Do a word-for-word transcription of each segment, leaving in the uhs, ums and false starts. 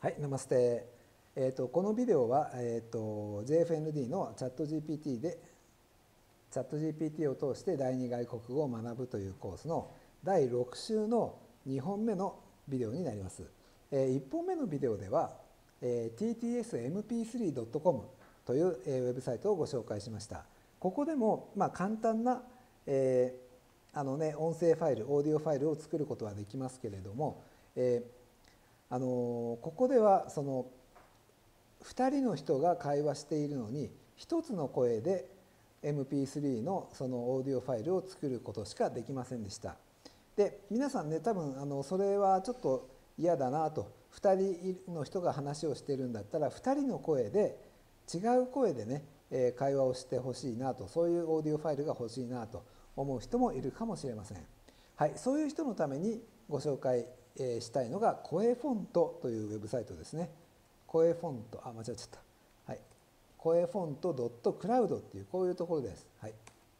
はい、ナマステ。えーと、このビデオは、えーと、ジェイエフエヌディー のチャット ジーピーティー でチャット ジーピーティー を通して第二外国語を学ぶというコースのだいろく週のにほんめのビデオになります。えー、いっぽんめのビデオでは、えー、ティーティーエスエムピースリードットコム という、えー、ウェブサイトをご紹介しました。ここでも、まあ、簡単な、えーあのね、音声ファイル、オーディオファイルを作ることはできますけれども、えーあのここではそのふたりの人が会話しているのにひとつの声で エムピースリー のそのオーディオファイルを作ることしかできませんでした。で皆さんね、多分あのそれはちょっと嫌だなと、ふたりの人が話をしているんだったらふたりの声で違う声でね会話をしてほしいなと、そういうオーディオファイルが欲しいなと思う人もいるかもしれません。はい、そういう人のためにご紹介したいのが声フォントというウェブサイトですね。声フォント、あ、間違えちゃった。はい、声フォント .cloud っていうこういうところです。はい。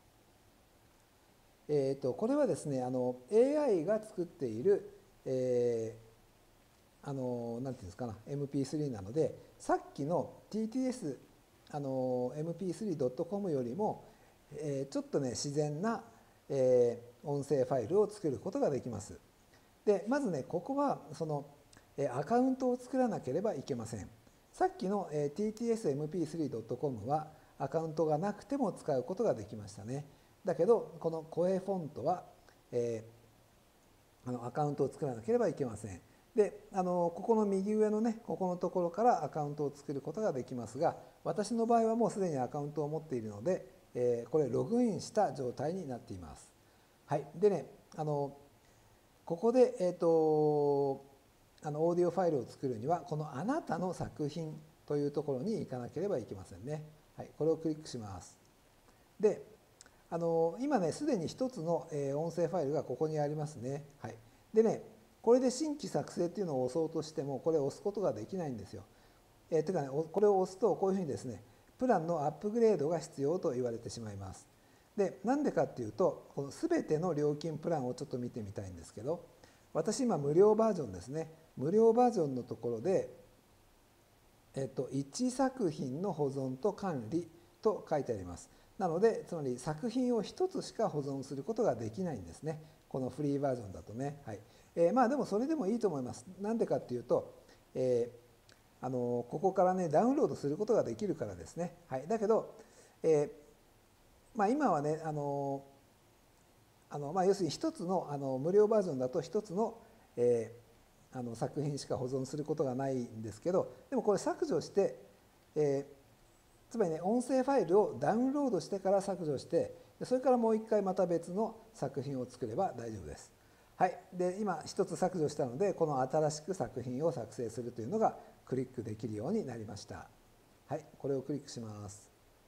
えーと、これはですね、あの エーアイ が作っている、えー、あのなんていうんですかな、エムピースリー なので、さっきの ティーティーエス あの エムピースリードットコム よりも、えー、ちょっとね自然な、えー、音声ファイルを作ることができます。でまずね、ここはそのアカウントを作らなければいけません。さっきの ティーティーエスエムピースリードットコム はアカウントがなくても使うことができましたね。だけどこの声フォントは、えー、あのアカウントを作らなければいけません。であのここの右上のね、ここのところからアカウントを作ることができますが、私の場合はもうすでにアカウントを持っているので、えー、これログインした状態になっています。はい、でね、あのここで、えーと、あのオーディオファイルを作るにはこのあなたの作品というところに行かなければいけませんね。はい、これをクリックします。で、あの今ねすでに一つの、えー、音声ファイルがここにありますね。はい、でね、これで新規作成っていうのを押そうとしてもこれを押すことができないんですよ。えー、というかね、これを押すとこういうふうにですね、プランのアップグレードが必要と言われてしまいます。でなんでかっていうと、この全ての料金プランをちょっと見てみたいんですけど、私今無料バージョンですね。無料バージョンのところで、えっと、いち作品の保存と管理と書いてあります。なのでつまり作品をひとつしか保存することができないんですね、このフリーバージョンだとね。はい、えー、まあでもそれでもいいと思います。なんでかっていうと、えー、あのここからねダウンロードすることができるからですね。はい、だけど、えーまあ、今はねあのあの、まあ、要するにひとつの、あの無料バージョンだとひとつの、えー、あの作品しか保存することがないんですけど、でもこれ削除して、えー、つまりね音声ファイルをダウンロードしてから削除して、それからもう一回また別の作品を作れば大丈夫です。はい、で今ひとつ削除したので、この新しく作品を作成するというのがクリックできるようになりました。はい、これをクリックします。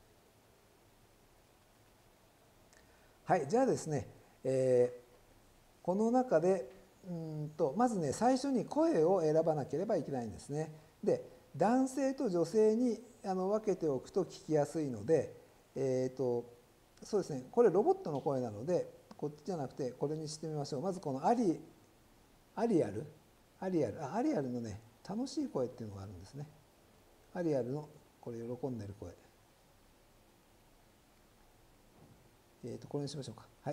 はい、じゃあですね、えー、この中でうんとまずね、最初に声を選ばなければいけないんですね。で男性と女性にあの分けておくと聞きやすいので、えーとそうですね、これロボットの声なのでこっちじゃなくてこれにしてみましょう。まずこのアリアリアルアリアルあアリアルのね楽しい声っていうのがあるんですね。アリアルのこれ喜んでる声、えーとこれにしましょうか。はい、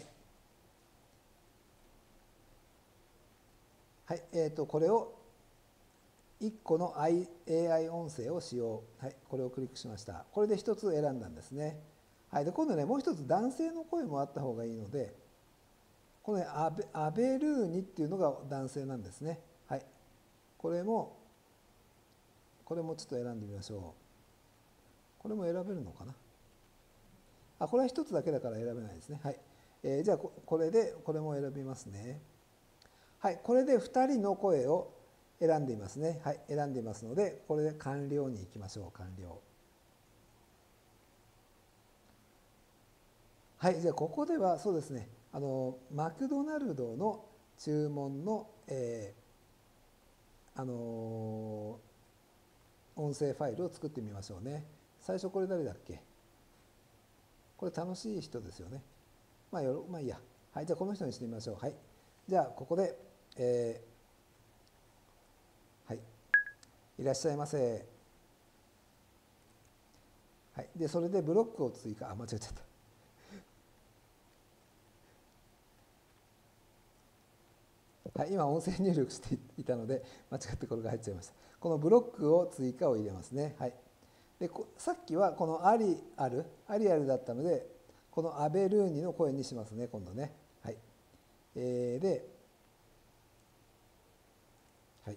はい、えーとこれをいっこの エーアイ 音声を使用、はい、これをクリックしました。これでひとつ選んだんですね。はい、で今度ねもう一つ男性の声もあった方がいいので、この、ね、アベアベルーニっていうのが男性なんですね。はい、これもこれもちょっと選んでみましょう。これも選べるのかな。あ、これはひとつだけだから選べないですね。はい、えー、じゃあこれでこれも選びますね。はい、これでふたりの声を選んでいますね。はい、選んでいますので、これで完了に行きましょう。完了。はい、じゃあここではそうですね、あのマクドナルドの注文の、えー、あの音声ファイルを作ってみましょうね。最初これ誰だっけ？これ楽しい人ですよね。まあよまあいいや。はい、じゃあこの人にしてみましょう。はい、じゃあここで、えー、はい、 いらっしゃいませ。はい、でそれでブロックを追加、あ、間違えちゃった。はい、今音声入力していたので間違ってこれが入っちゃいました。このブロックを追加を入れますね。はい、でさっきはこのアリアルアリアルだったので、このアベルーニの声にしますね、今度ね。はい、えー、で、はい、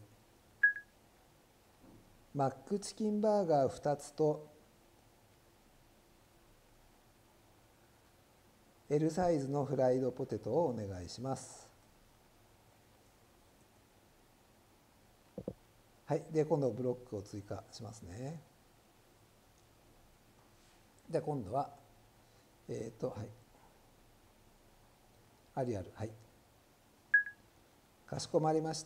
マックチキンバーガーふたつと L サイズのフライドポテトをお願いします。はい、で今度ブロックを追加しますね。で今度はえっ、ー、とはいアリアル、はい、かしこまりました。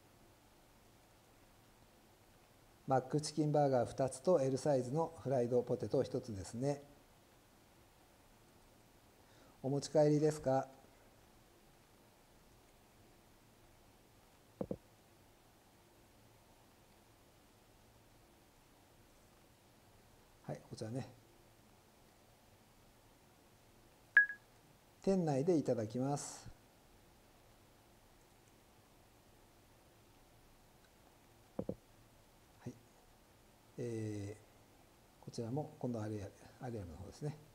マックチキンバーガーふたつと L サイズのフライドポテトひとつですね。お持ち帰りですか？はい、こちらね。店内でいただきます。はい、えー、こちらも今度アリアル、アリアルの方ですね。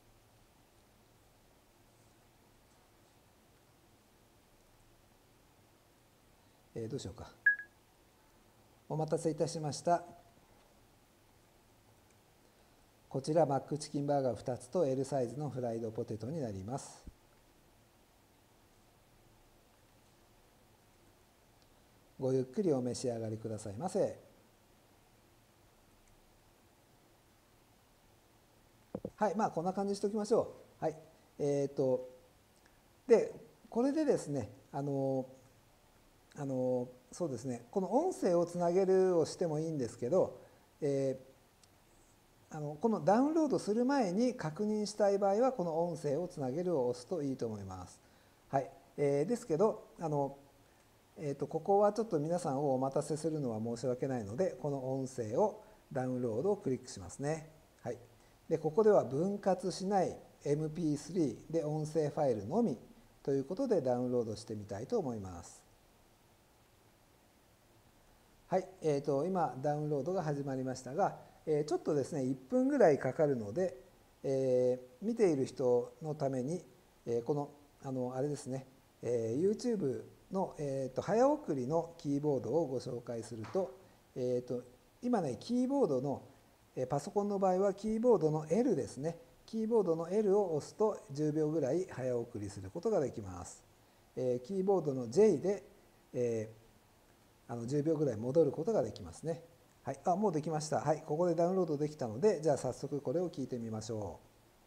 えー、どうしようか。お待たせいたしました。こちらマックチキンバーガーふたつと L サイズのフライドポテトになります。ごゆっくりお召し上がりくださいませ。はい、まあこんな感じにしておきましょう。はい、えっ、ー、とでこれでですね、あのあのそうですね、この音声をつなげるをしてもいいんですけど、えー、あのこのダウンロードする前に確認したい場合はこの音声をつなげるを押すといいと思います。はい、えー、ですけどあの、えー、とここはちょっと皆さんをお待たせするのは申し訳ないので、この音声をダウンロードをクリックしますね。はい、でここでは分割しない エムピースリー で音声ファイルのみということでダウンロードしてみたいと思います。はい、えー、と今ダウンロードが始まりましたが、えー、ちょっとですねいっぷんぐらいかかるので、えー、見ている人のために、えー、このあのあれですね、えー、YouTube の、えー、と早送りのキーボードをご紹介すると、えー、と今ねキーボードのパソコンの場合はキーボードの L ですね、キーボードの L を押すとじゅうびょうぐらい早送りすることができます。えー、キーボードの J で、えーあのじゅうびょうぐらい戻ることができますね。はい、あ、もうできました。はい、ここでダウンロードできたので、じゃあ早速これを聞いてみましょ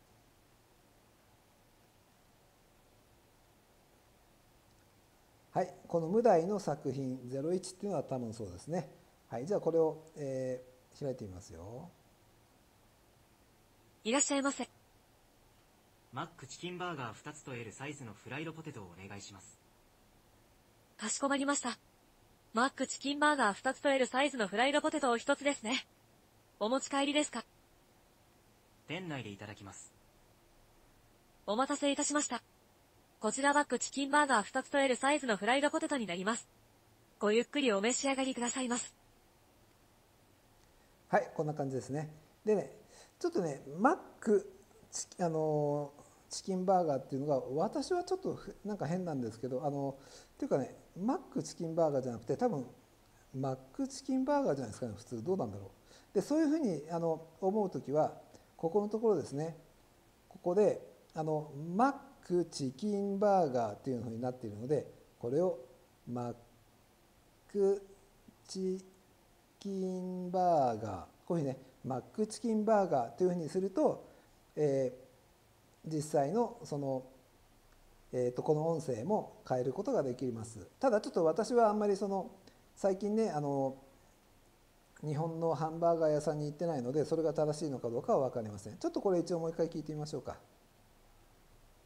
う。はい、この無題の作品ゼロイチっていうのは多分そうですね。はい、じゃあこれを、えー、開いてみますよ。 いらっしゃいませ。 マックチキンバーガーふたつと L サイズのフライドポテトをお願いします。 かしこまりました。マックチキンバーガーふたつと L サイズのフライドポテトをひとつですね。お持ち帰りですか？ 店内でいただきます。 お待たせいたしました。こちらマックチキンバーガーふたつと L サイズのフライドポテトになります。ごゆっくりお召し上がりくださいます。 はい、こんな感じですね。でね、ちょっとね、マックチあのチキンバーガーっていうのが私はちょっとなんか変なんですけど、あのっていうかね、マックチキンバーガーじゃなくて多分マックチキンバーガーじゃないですかね、普通。どうなんだろう。でそういうふうにあの思う時はここのところですね、ここであのマックチキンバーガーっていうふうになっているので、これをマックチキンバーガー、こういうふうにね、マックチキンバーガーというふうにすると、えー、実際のその、えー、とこの音声も変えることができます。ただちょっと私はあんまりその最近ね、あの日本のハンバーガー屋さんに行ってないので、それが正しいのかどうかは分かりません。ちょっとこれ一応もう一回聞いてみましょうか。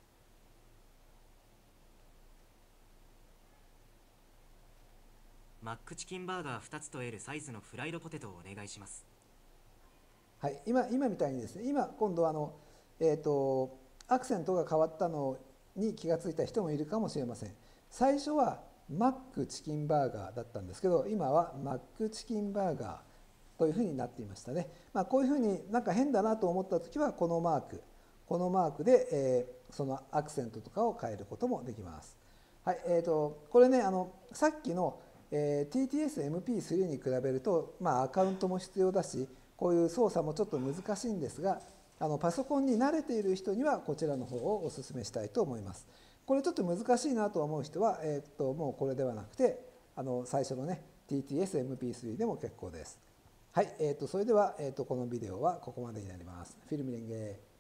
ママックチキンバーガーふたつと L サイズのフライドポテトをお願いします。 はい、今今みたいにですね、今今度はあの、えーと、アクセントが変わったのに気がついた人もいるかもしれません。最初はマックチキンバーガーだったんですけど、今はマックチキンバーガーというふうになっていましたね。まあ、こういうふうになんか変だなと思った時はこのマークこのマークで、えー、そのアクセントとかを変えることもできます。はい、えーと、これね、あのさっきの、えー、ティーティーエスエムピースリー に比べると、まあ、アカウントも必要だし、こういう操作もちょっと難しいんですが、あのパソコンに慣れている人にはこちらの方をお勧めしたいと思います。これちょっと難しいなと思う人は、えー、ともうこれではなくて、あの最初のね ティーティーエスエムピースリー でも結構です。はい、えー、とそれでは、えー、とこのビデオはここまでになります。フィルムレンゲ